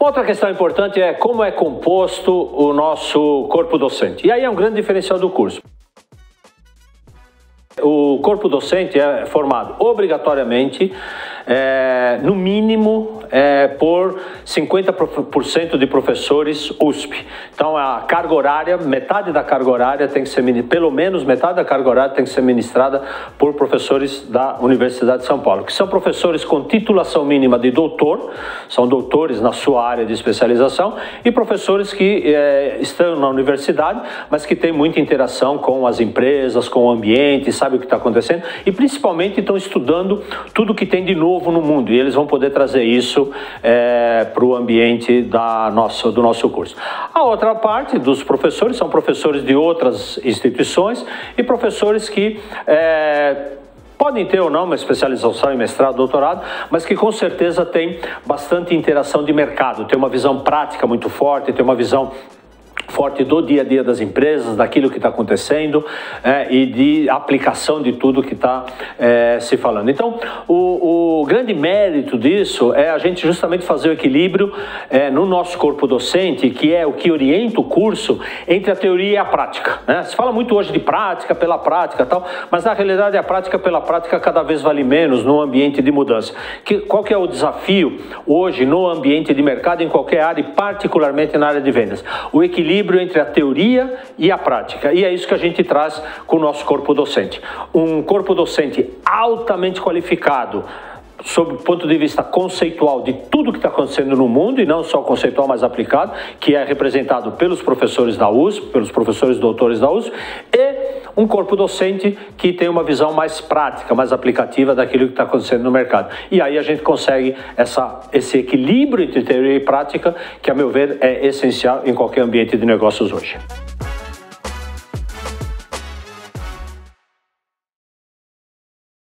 Outra questão importante é como é composto o nosso corpo docente. E aí é um grande diferencial do curso. O corpo docente é formado obrigatoriamente, no mínimo, por 50% de professores USP. Então, a carga horária, metade da carga horária tem que ser, pelo menos metade da carga horária tem que ser ministrada por professores da Universidade de São Paulo, que são professores com titulação mínima de doutor, são doutores na sua área de especialização, e professores que estão na universidade, mas que têm muita interação com as empresas, com o ambiente, sabem o que está acontecendo, e principalmente estão estudando tudo que tem de novo no mundo, e eles vão poder trazer isso para o ambiente do nosso curso. A outra parte dos professores são professores de outras instituições e professores que podem ter ou não uma especialização em mestrado, doutorado, mas que com certeza tem bastante interação de mercado, tem uma visão prática muito forte, tem uma visão forte do dia a dia das empresas, daquilo que está acontecendo e de aplicação de tudo que está se falando. Então, o grande mérito disso é a gente justamente fazer o equilíbrio no nosso corpo docente, que é o que orienta o curso entre a teoria e a prática, né? Se fala muito hoje de prática pela prática e tal, mas na realidade a prática pela prática cada vez vale menos no ambiente de mudança. Qual que é o desafio hoje no ambiente de mercado em qualquer área, e particularmente na área de vendas? O equilíbrio entre a teoria e a prática, e é isso que a gente traz com o nosso corpo docente. Um corpo docente altamente qualificado sob o ponto de vista conceitual de tudo que está acontecendo no mundo, e não só conceitual, mas aplicado, que é representado pelos professores da USP, pelos professores doutores da USP, e um corpo docente que tem uma visão mais prática, mais aplicativa daquilo que está acontecendo no mercado. E aí a gente consegue esse equilíbrio entre teoria e prática, que, a meu ver, é essencial em qualquer ambiente de negócios hoje.